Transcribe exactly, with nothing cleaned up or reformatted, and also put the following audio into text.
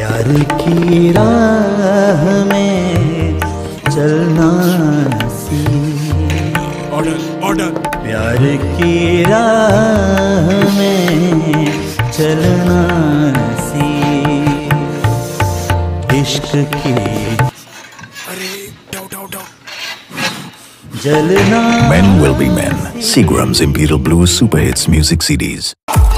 प्यार की राह में चलना सीख, ऑर्डर ऑर्डर। प्यार की राह में चलना सीख, इश्क की अरे डाउ डाउ डाउ जलना। Men will be men. Seagram's Imperial Blues Super Hits Music C Ds.